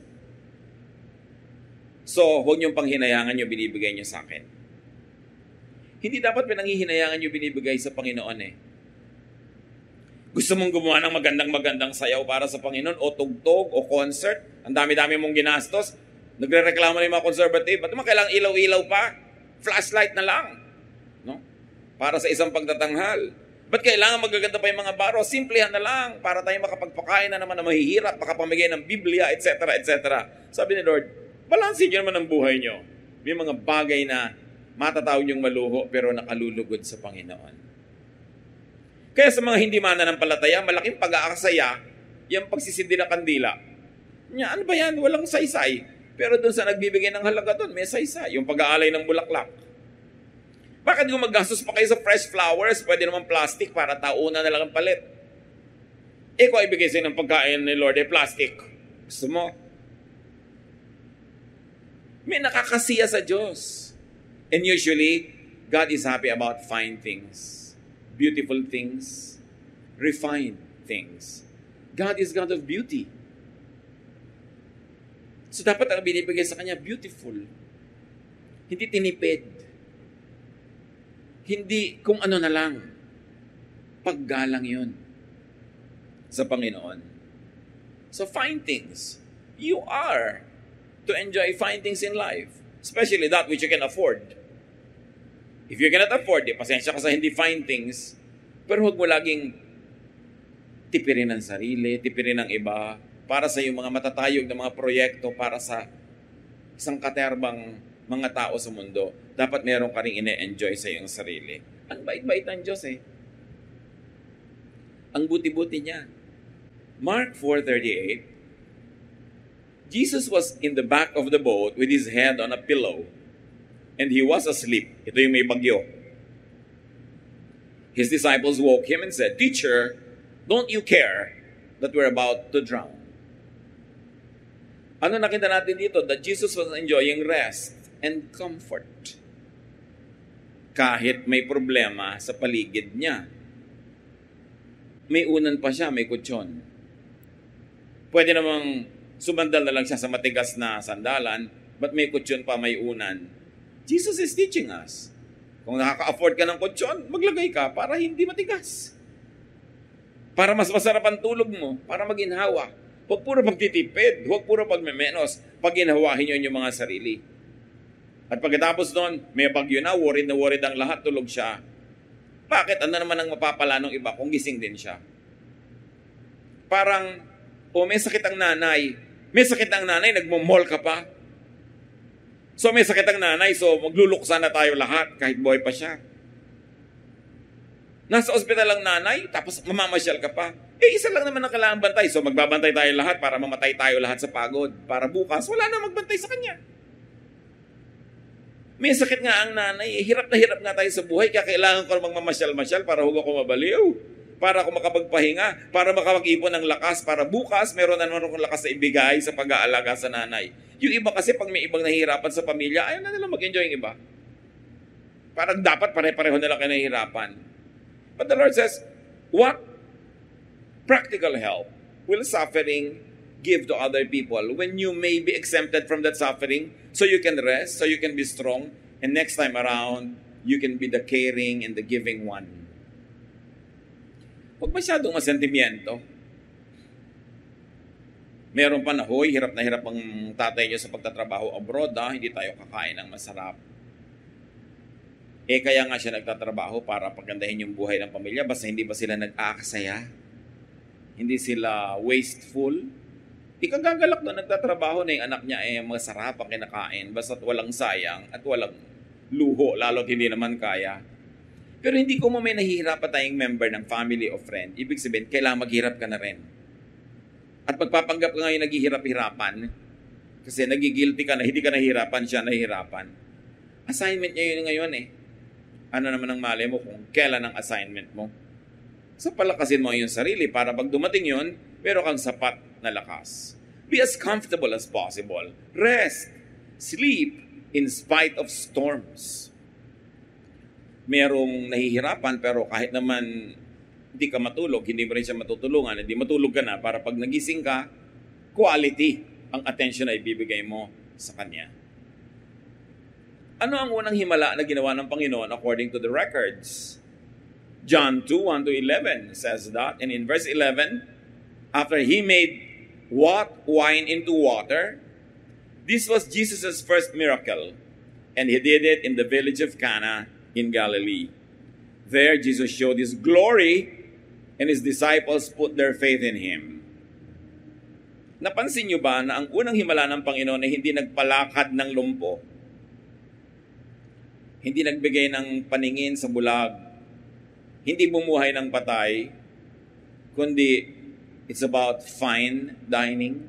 A: So, huwag nyo panghinayangan nyo, binibigay nyo sa akin. Hindi dapat pinanghihinayangan nyo binibigay sa Panginoon eh. Gusto mong gumawa ng magandang sayaw para sa Panginoon, o tugtog, o concert, ang dami-dami mong ginastos, nagre-reklamo na yung mga conservative, ba't naman kailangang ilaw-ilaw pa? Flashlight na lang. No? Para sa isang pagtatanghal. Ba't kailangan magaganda pa yung mga baro? Simplihan na lang para tayo makapagpakain na naman na mahihirap, makapamigay ng Biblia, etc., etc. Sabi ni Lord, balansin nyo naman ang buhay nyo. May mga bagay na matatawag nyong maluho pero nakalulugod sa Panginoon. Kaya sa mga hindi mananampalataya, malaking pag-aakasaya yung pagsisindi ng kandila. Nya, ano ba yan? Walang saysay. Pero doon sa nagbibigay ng halaga doon, may saysay. Yung pag-aalay ng bulaklak. Bakit kung maggastos pa kayo sa fresh flowers, pwede naman plastic para tauna na lang ang palit? Kung ibigay sa'yo ng pagkain ni Lord, plastic. Gusto mo? May nakakasiya sa Diyos. And usually, God is happy about fine things. Beautiful things, refined things. God is God of beauty. So dapat ang binibigay sa Kanya, beautiful. Hindi tinipid. Hindi kung ano na lang. Paggalang yun sa Panginoon. So fine things. You are to enjoy fine things in life. Especially that which you can afford. If you cannot afford it, pasensya ka sa hindi fine things, pero huwag mo laging tipirin ang sarili, tipirin ang iba, para sa iyong mga matatayog na mga proyekto, para sa isang katerbang mga tao sa mundo. Dapat meron ka rin ine-enjoy sa iyong sarili. Ang bait-bait ng Diyos eh. Ang buti-buti niya. Mark 4:38, Jesus was in the back of the boat with his head on a pillow. And he was asleep. Ito yung may bagyo. His disciples woke him and said, Teacher, don't you care that we're about to drown? Ano nakita natin dito? That Jesus was enjoying rest and comfort. Kahit may problema sa paligid niya. May unan pa siya, may kutsyon. Pwede namang sumandal na lang siya sa matigas na sandalan, but may kutsyon pa, may unan. Jesus is teaching us. Kung nakaka-afford ka ng kutsyon, maglagay ka para hindi matigas. Para mas masarap ang tulog mo, para maginhawa. Huwag puro pagtitipid, huwag puro pagmemenos. Paginhawahin nyo yung mga sarili. At pagkatapos doon, may bagyo na worried ang lahat, tulog siya. Bakit? Ano naman ang mapapala ng iba kung gising din siya? Parang, may sakit ang nanay. May sakit ang nanay, nagmumall ka pa. So may sakit ang nanay, so magluluksa na tayo lahat kahit buhay pa siya. Nasa ospital ang nanay, tapos mamamasyal ka pa. Isa lang naman ang kailangan bantay, so magbabantay tayo lahat para mamatay tayo lahat sa pagod. Para bukas, wala na magbantay sa kanya. May sakit nga ang nanay, hirap na hirap nga tayo sa buhay, kaya kailangan ko magmamasyal-masyal para huwag ako mabaliw. Para ako makapagpahinga, para makapag-ipon ng lakas, para bukas meron na naman akong lakas na ibigay sa pag-aalaga sa nanay. Yung iba kasi pag may ibang nahihirapan sa pamilya, ayaw na nila mag-enjoy yung iba. Parang dapat pare-pareho nila kayo nahihirapan. But the Lord says, what practical help will suffering give to other people when you may be exempted from that suffering so you can rest, so you can be strong, and next time around, you can be the caring and the giving one. Huwag masyadong masentimiento. Meron pa na, hirap na hirap ang tatay niyo sa pagtatrabaho abroad, hindi tayo kakain ng masarap. Kaya nga siya nagtatrabaho para pagandahin yung buhay ng pamilya, basta hindi ba sila nag-aakasaya? Hindi sila wasteful? Ikagagalak doon, nagtatrabaho na yung anak niya, masarap ang kinakain, basta't walang sayang at walang luho, lalo't hindi naman kaya. Pero hindi ko mo may nahihirapan tayong member ng family o friend, ibig sabihin, kailangan maghirap ka na rin. At magpapanggap ka ngayon naghihirap-hirapan, kasi nagigilty ka na, hindi ka nahihirapan, siya nahihirapan. Assignment niya yun ngayon Ano naman ang mali mo kung kailan ang assignment mo? So palakasin mo yung sarili para pag dumating yun, meron kang sapat na lakas. Be as comfortable as possible. Rest. Sleep in spite of storms. Merong nahihirapan pero kahit naman hindi ka matulog, hindi mo rin siya matutulungan, hindi matulog ka na para pag nagising ka, quality ang attention na ibibigay mo sa Kanya. Ano ang unang himala na ginawa ng Panginoon according to the records? John 2:1-11 says that, and in verse 11, after He made wine into water, this was Jesus' first miracle, and He did it in the village of Cana in Galilee. There, Jesus showed His glory, and His disciples put their faith in Him. Napansin niyo ba na ang unang himala ng Panginoon ay hindi nagpalakad ng lumpo, hindi nagbigay ng paningin sa bulag, hindi bumuhay ng patay, kundi it's about fine dining.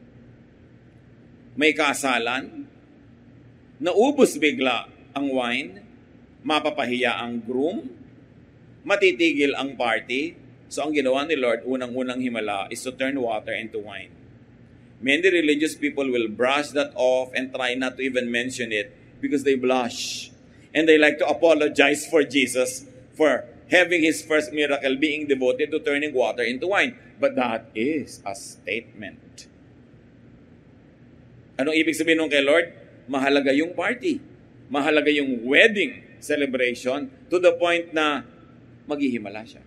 A: May kasalan, naubos bigla ang wine, mapapahiya ang groom, matitigil ang party. So ang ginawa ni Lord, unang-unang himala, is to turn water into wine. Many religious people will brush that off and try not to even mention it because they blush. And they like to apologize for Jesus for having His first miracle being devoted to turning water into wine. But that is a statement. Anong ibig sabihin nung kay Lord? Mahalaga yung party. Mahalaga yung wedding celebration to the point na maghihimala siya.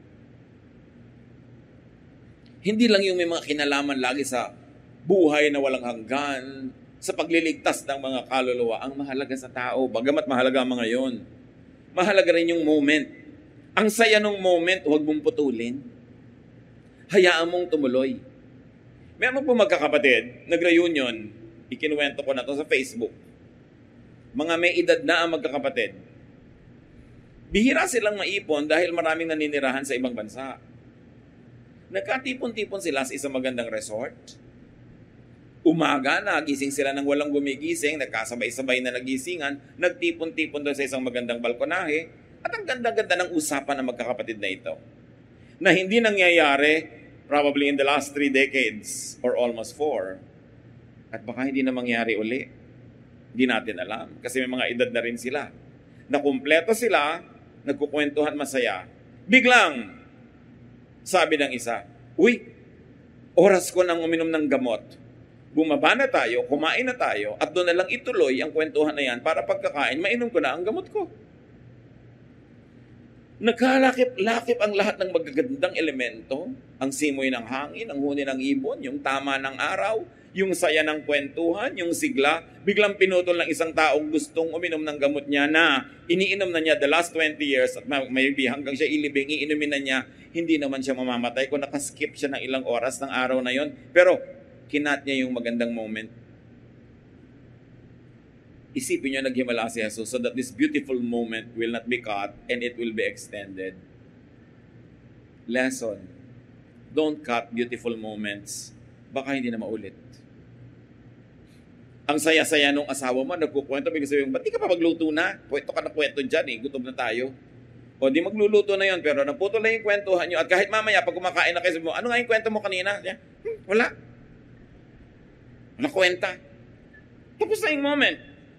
A: Hindi lang yung may mga kinalaman lagi sa buhay na walang hanggan, sa pagliligtas ng mga kaluluwa, ang mahalaga sa tao, bagamat mahalaga ang mga yon. Mahalaga rin yung moment. Ang saya nung moment, huwag mong putulin. Hayaan mong tumuloy. Meron po magkakapatid, nag-reunion, ikinuwento ko na to sa Facebook. Mga may edad na ang magkakapatid. Bihira silang maipon dahil maraming naninirahan sa ibang bansa. Nagkatipon-tipon sila sa isang magandang resort. Umaga, nagising sila ng walang gumigising, nagkasabay-sabay na nagisingan, nagtipon-tipon doon sa isang magandang balkonahe, at ang ganda-ganda ng usapan ng magkakapatid na ito, na hindi nangyayari probably in the last 3 decades or almost 4, at baka hindi na mangyari uli. Hindi natin alam, kasi may mga edad na rin sila. Nakumpleto sila, nagkukwentuhan masaya. Biglang, sabi ng isa, "Uy, oras ko nang uminom ng gamot. Bumaba na tayo, kumain na tayo, at doon na lang ituloy ang kwentuhan na yan para pagkakain, mainom ko na ang gamot ko." Nagkalakip-lakip ang lahat ng magagandang elemento. Ang simoy ng hangin, ang huni ng ibon, yung tama ng araw, yung saya ng kwentuhan, yung sigla. Biglang pinutol ng isang taong gustong uminom ng gamot niya na iniinom na niya the last 20 years at maybe hanggang siya ilibing, iinumin na niya, hindi naman siya mamamatay kung nakaskip siya ng ilang oras ng araw na yon. Pero kinat niya yung magandang moment. Isipin niyo, naghimala si Jesus so that this beautiful moment will not be cut and it will be extended. Lesson: don't cut beautiful moments. Baka hindi na maulit. Ang saya-saya nung asawa mo, nagkukwento, bigla sabihin, ba't di ka pa magluto na? Kwento ka na kwento dyan gutom na tayo. O di magluluto na yon, pero naputol na yung kwentuhan nyo. At kahit mamaya, pag kumakain na kayo, sabi mo, ano nga yung kwento mo kanina? Wala. Nakwenta. Tapos na yung moment.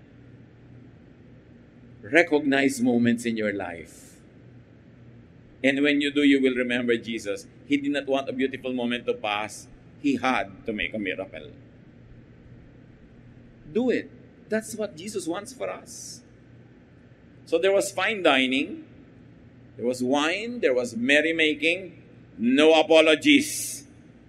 A: Recognize moments in your life. And when you do, you will remember Jesus. He did not want a beautiful moment to pass. He had to make a miracle. Do it. That's what Jesus wants for us. So there was fine dining. There was wine. There was merrymaking. No apologies.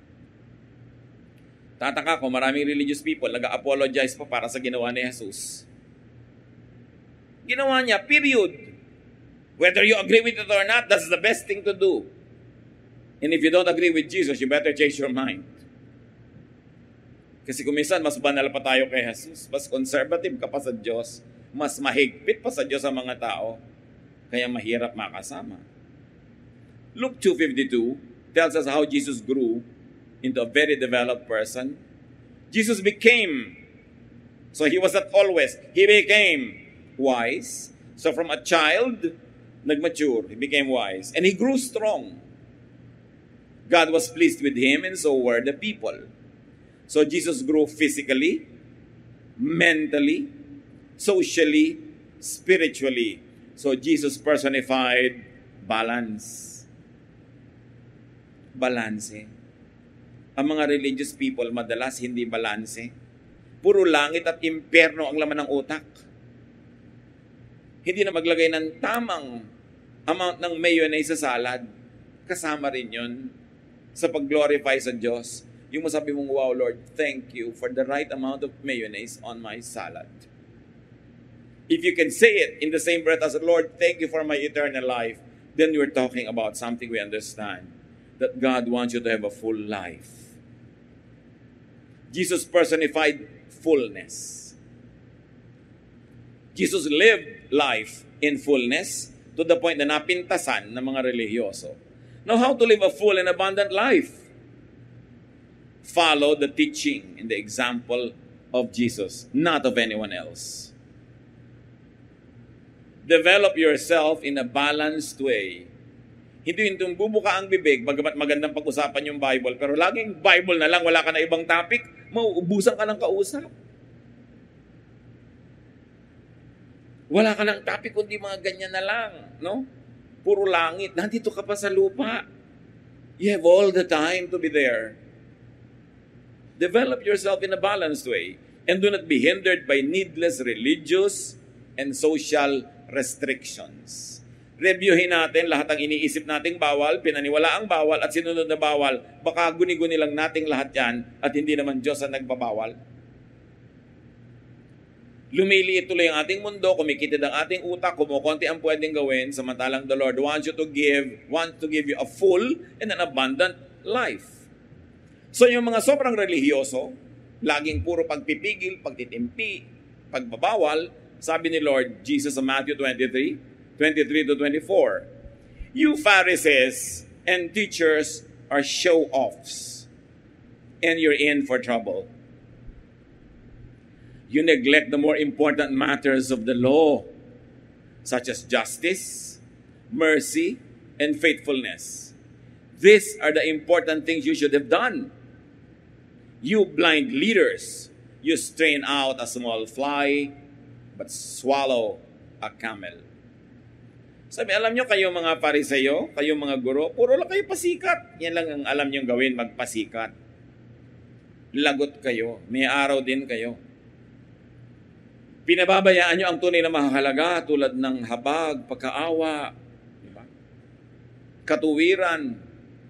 A: Tataka ko, maraming religious people nag-apologize pa para sa ginawa ni Jesus. Ginawa niya, period. Whether you agree with it or not, that's the best thing to do. And if you don't agree with Jesus, you better change your mind. Kasi kung minsan, mas banal pa tayo kay Jesus, mas conservative ka pa sa Diyos, mas mahigpit pa sa Diyos sa mga tao, kaya mahirap makasama. Luke 2:52 tells us how Jesus grew into a very developed person. Jesus became, so he was not always, he became wise. So from a child, nagmature, he became wise. And he grew strong. God was pleased with him, and so were the people. So Jesus grew physically, mentally, socially, spiritually. So Jesus personified balance. Balanse. Ang mga religious people madalas hindi balanse. Puro langit at impyerno ang laman ng utak. Hindi na maglagay ng tamang amount ng mayonnaise sa salad. Kasama rin yun sa pag-glorify sa Diyos. Yung masabi mong, wow Lord, thank you for the right amount of mayonnaise on my salad. If you can say it in the same breath as, Lord, thank you for my eternal life, then you're talking about something we understand, that God wants you to have a full life. Jesus personified fullness. Jesus lived life in fullness to the point na napintasan ng mga religyoso. Now, how to live a full and abundant life? Follow the teaching and the example of Jesus, not of anyone else. Develop yourself in a balanced way. Hindi yung bubuka ang bibig, bagamat magandang pag-usapan yung Bible, pero laging Bible na lang, wala ka na ibang topic, mauubusan ka ng kausap. Wala ka ng topic, kundi mga ganyan na lang, no? Puro langit, nandito ka pa sa lupa. You have all the time to be there. Develop yourself in a balanced way and do not be hindered by needless religious and social restrictions. Reviewin natin lahat ang iniisip nating bawal, pinaniwala ang bawal at sinunod na bawal. Baka guni-guni lang nating lahat yan at hindi naman Diyos ang nagbabawal. Lumiliit tuloy ang ating mundo, kumikitid ang ating utak, kumukonti ang pwedeng gawin, samantalang the Lord wants to give you a full and an abundant life. So yung mga sobrang relihiyoso, laging puro pagpipigil, pagtitimpi, pagbabawal, sabi ni Lord Jesus sa Matthew 23:23-24, you Pharisees and teachers are show-offs, and you're in for trouble. You neglect the more important matters of the law, such as justice, mercy, and faithfulness. These are the important things you should have done. You blind leaders, you strain out a small fly, but swallow a camel. Sabi, alam nyo, kayo mga Pariseyo, kayo mga guro, puro lang kayo pasikat. Yan lang ang alam nyo gawin, magpasikat. Lagot kayo, may araw din kayo. Pinababayaan nyo ang tunay na mahalaga tulad ng habag, pagkaawa, diba? Katuwiran,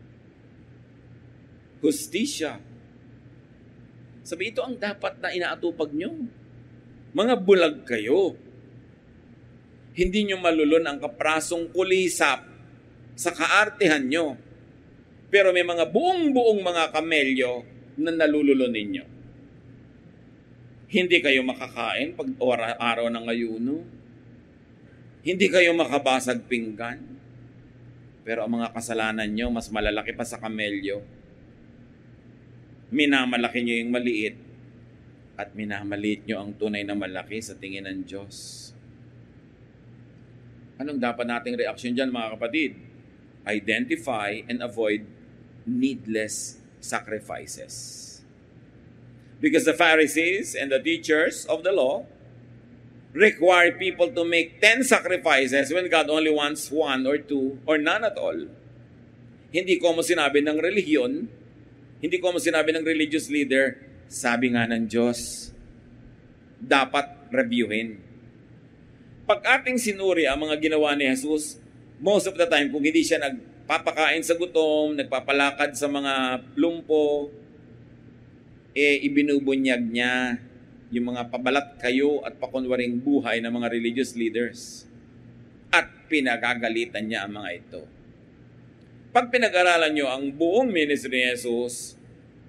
A: hustisya. Sabi, ito ang dapat na inaatupag nyo. Mga bulag kayo. Hindi nyo malulun ang kaprasong kulisap sa kaartehan nyo. Pero may mga buong-buong mga kamelyo na nalululun ninyo. Hindi kayo makakain pag araw ng ayuno. Hindi kayo makabasag pinggan. Pero ang mga kasalanan nyo, mas malalaki pa sa kamelyo. Minamalaki nyo yung maliit at minamaliit nyo ang tunay na malaki sa tingin ng Diyos. Anong dapat nating reaksyon dyan, mga kapatid? Identify and avoid needless sacrifices. Because the Pharisees and the teachers of the law require people to make 10 sacrifices when God only wants 1 or 2 or none at all. Hindi ko mo sinabi ng relihiyon, hindi ko mo sinabi ng religious leader, sabi nga ng Diyos, dapat reviewin. Pag ating sinuri ang mga ginawa ni Jesus, most of the time, kung hindi siya nagpapakain sa gutom, nagpapalakad sa mga lumpo, ibinubunyag niya yung mga pabalat kayo at pakunwaring buhay ng mga religious leaders. At pinagagalitan niya ang mga ito. Pag pinag-aralan nyo ang buong ministry ni Jesus,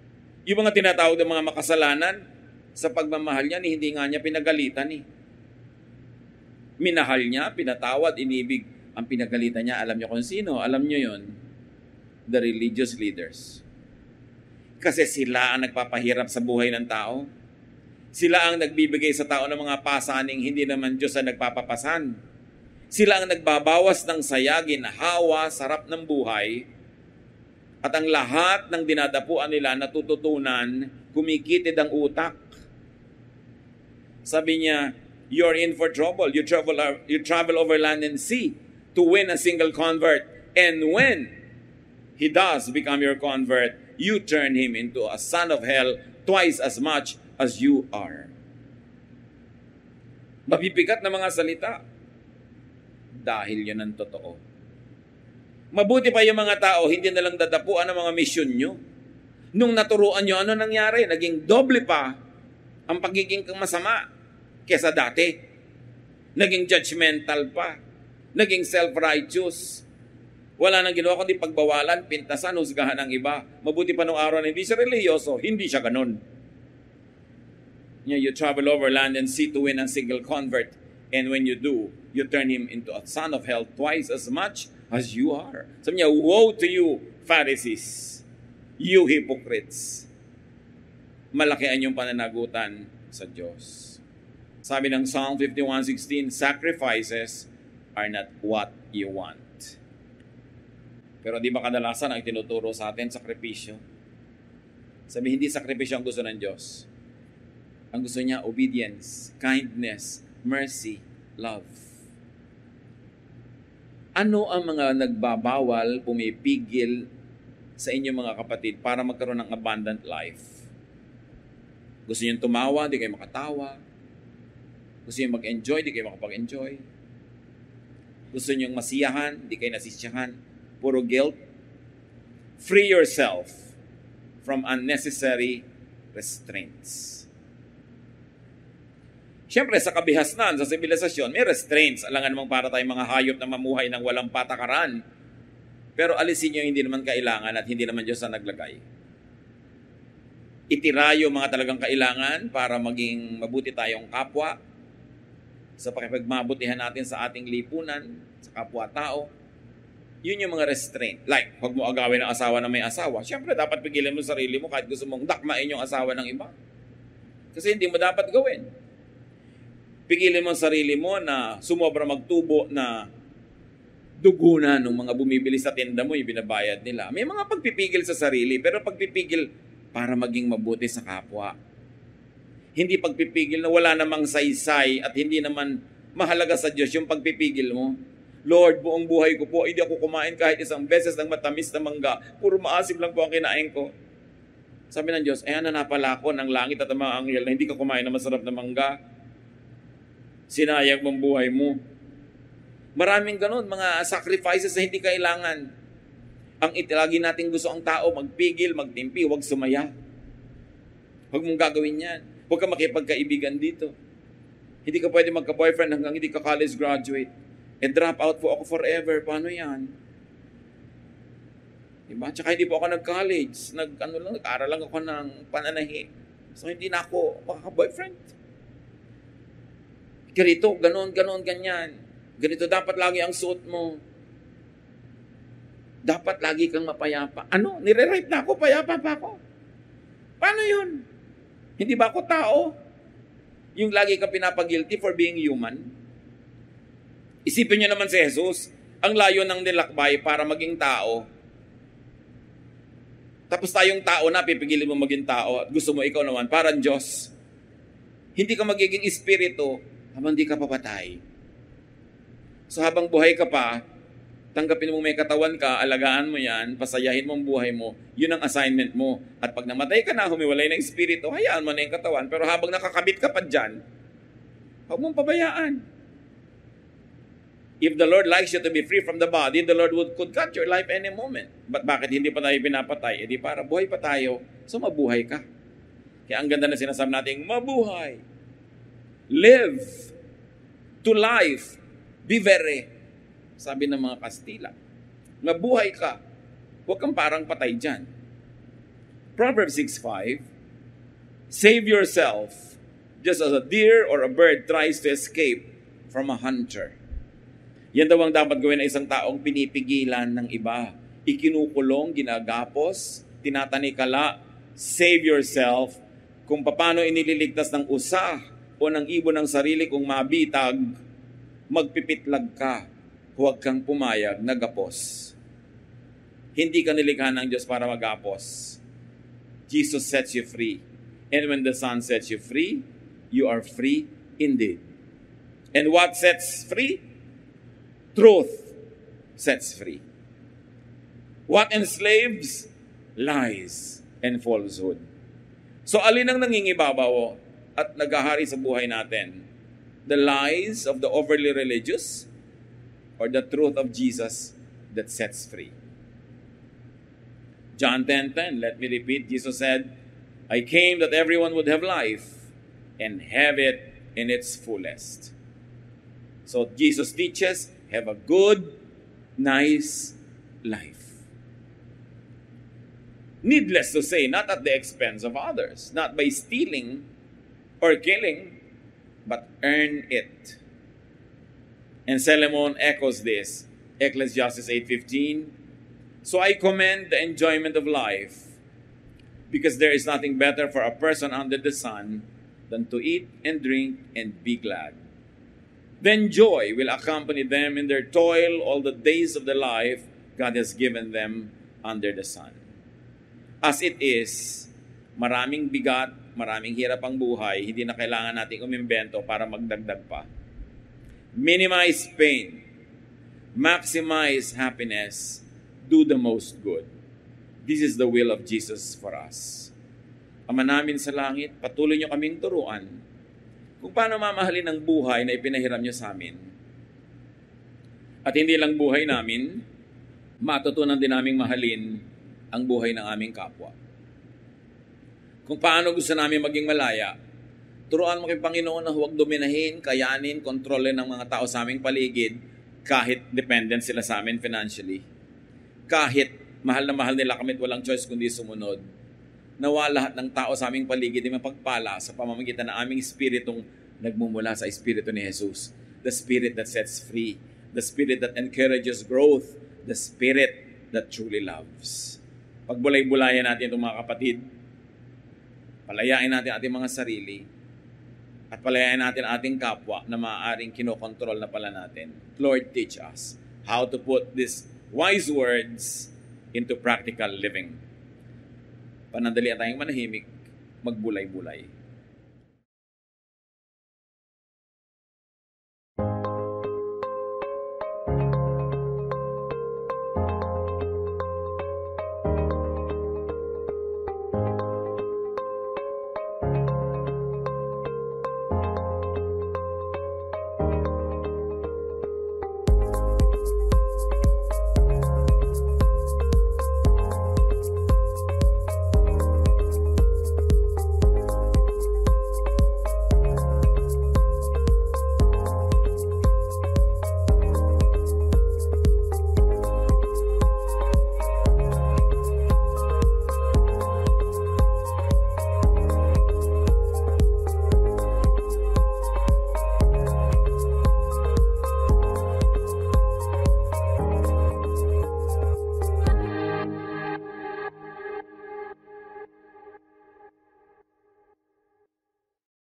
A: Yung mga tinatawag ng mga makasalanan, sa pagmamahal niya, hindi nga niya pinagalitan eh. Minahal niya, pinatawad, inibig. Ang pinagalitan niya, alam niyo kung sino? Alam niyo yon, the religious leaders. Kasi sila ang nagpapahirap sa buhay ng tao. Sila ang nagbibigay sa tao ng mga pasaning hindi naman Diyos ang nagpapapasan. Sila ang nagbabawas ng saya, ginhawa, sarap ng buhay. At ang lahat ng dinadapuan nila natututunan, kumikitid ang utak. Sabi niya, you're in for trouble. You travel over land and sea to win a single convert. And when he does become your convert, you turn him into a son of hell twice as much as you are. Mabibigat na mga salita. Dahil yun ang totoo. Mabuti pa yung mga tao, hindi na lang dadapuan ang mga misyon nyo. Nung naturuan nyo, ano nangyari? Naging doble pa ang pagiging masama kesa dati. Naging judgmental pa. Naging self-righteous. Wala nang ginawa kundi pagbawalan, pintasan, husgahan ng iba. Mabuti pa nung araw na hindi siya religyoso, hindi siya ganun. You travel over land and sea to win a single convert. And when you do, you turn him into a son of hell twice as much as you are. Sabi niya, woe to you, Pharisees, you hypocrites. Malaki ang inyong pananagutan sa Diyos. Sabi ng Psalm 51:16, sacrifices are not what you want. Pero di ba kadalasan ang tinuturo sa atin, sakripisyo? Sabi, hindi sakripisyo ang gusto ng Diyos. Ang gusto niya, obedience, kindness, mercy, love. Ano ang mga nagbabawal, pumipigil sa inyong mga kapatid para magkaroon ng abundant life? Gusto niyo tumawa, di kayo makatawa. Gusto niyo mag-enjoy, di kayo makapag-enjoy. Gusto niyo masiyahan, di kayo nasisiyahan. Puro guilt. Free yourself from unnecessary restraints. Siyempre, sa kabihasnan, sa sibilisasyon, may restraints. Alangan namang para tayong mga hayop na mamuhay ng walang patakaran. Pero alisin nyo hindi naman kailangan at hindi naman Diyos ang naglagay. Itira yung mga talagang kailangan para maging mabuti tayong kapwa sa pakipagmabutihan natin sa ating lipunan, sa kapwa-tao. Yun yung mga restraint. Like, huwag mo agawin ang asawa na may asawa. Siyempre, dapat pigilan mo sarili mo kahit gusto mong dakmain yung asawa ng iba. Kasi hindi mo dapat gawin. Pigilin mo ang sarili mo na sumobra magtubo na dugo na ng mga bumibili sa tinda mo, yung binabayad nila. May mga pagpipigil sa sarili, pero pagpipigil para maging mabuti sa kapwa. Hindi pagpipigil na wala namang saysay at hindi naman mahalaga sa Diyos yung pagpipigil mo. Lord, buong buhay ko po, hindi ako kumain kahit isang beses ng matamis na mangga. Puro maasim lang po ang kinain ko. Sabi ng Diyos, ano na pala ako ng langit at ang mga anghel na hindi ka kumain ng masarap na mangga? Sinayang mong buhay mo. Maraming ganun, mga sacrifices na hindi kailangan. Ang lagi natin gusto ang tao, magpigil, magtimpi, huwag sumaya. Huwag mong gagawin yan. Huwag ka makipagkaibigan dito. Hindi ka pwede magka-boyfriend hanggang hindi ka college graduate. Drop out po ako forever. Paano yan? Diba? Tsaka hindi po ako nag-college. Nag-aral lang ako ng pananahi. So hindi na ako makaka-boyfriend. Ganito, ganon, ganyan. Ganito dapat lagi ang suot mo. Dapat lagi kang mapayapa. Ano? Nire-rape na ako, payapa pa ako. Paano yun? Hindi ba ako tao? Yung lagi kang pinapag-guilty for being human? Isipin nyo naman si Jesus, ang layo ng nilakbay para maging tao. Tapos tayong tao na, pipigilin mo maging tao at gusto mo ikaw naman, parang Diyos. Hindi ka magiging espiritu habang di ka papatay. So habang buhay ka pa, tanggapin mo may katawan ka, alagaan mo yan, pasayahin mo ang buhay mo, yun ang assignment mo. At pag namatay ka na, humiwalay ng espiritu, hayaan mo na yung katawan. Pero habang nakakabit ka pa dyan, huwag mong pabayaan. If the Lord likes you to be free from the body, the Lord could cut your life any moment. But bakit hindi pa tayo pinapatay? Di para buhay pa tayo, so mabuhay ka. Kaya ang ganda na sinasabi natin, mabuhay. Live to life. Vivere. Sabi ng mga Kastila. Mabuhay ka. Huwag kang parang patay dyan. Proverbs 6:5, save yourself just as a deer or a bird tries to escape from a hunter. Yan daw ang dapat gawin ng isang taong pinipigilan ng iba. Ikinukulong, ginagapos, tinatanikala, save yourself. Kung paano inililigtas ng usa o ng ibon ng sarili kung mabitag, magpipitlag ka. Huwag kang pumayag na gapos. Hindi ka nilikha ng Diyos para magapos. Jesus sets you free. And when the Son sets you free, you are free indeed. And what sets free? Truth sets free. What enslaves? Lies and falsehood. So alin ang nangingibabaw at naghahari sa buhay natin? The lies of the overly religious or the truth of Jesus that sets free? John 10:10, let me repeat, Jesus said, I came that everyone would have life and have it in its fullest. So Jesus teaches, have a good, nice life. Needless to say, not at the expense of others, not by stealing or killing, but earn it. And Solomon echoes this, Ecclesiastes 8:15, so I commend the enjoyment of life, because there is nothing better for a person under the sun than to eat and drink and be glad. Then joy will accompany them in their toil all the days of the life God has given them under the sun. As it is, maraming bigat, maraming hirap ang buhay, hindi na kailangan nating umimbento para magdagdag pa. Minimize pain, maximize happiness, do the most good. This is the will of Jesus for us. Ama namin sa langit, patuloy niyo kaming turuan kung paano mamahalin ang buhay na ipinahiram niyo sa amin. At hindi lang buhay namin, matutunan din naming mahalin ang buhay ng aming kapwa. Kung paano gusto namin maging malaya, turuan mo kay Panginoon na huwag dominahin, kayanin, kontrolin ng mga tao sa aming paligid kahit dependent sila sa amin financially. Kahit mahal na mahal nila kami at walang choice kundi sumunod. Nawa lahat ng tao sa aming paligid ay mapagpala sa pamamagitan ng aming espiritong nagmumula sa Espiritu ni Jesus. The Spirit that sets free. The Spirit that encourages growth. The Spirit that truly loves. Pagbulay-bulayan natin itong mga kapatid. Palayain natin ating mga sarili. At palayain natin ating kapwa na maaaring kinokontrol na pala natin. Lord, teach us how to put these wise words into practical living. Panandalian tayong manahimik, magbulay-bulay.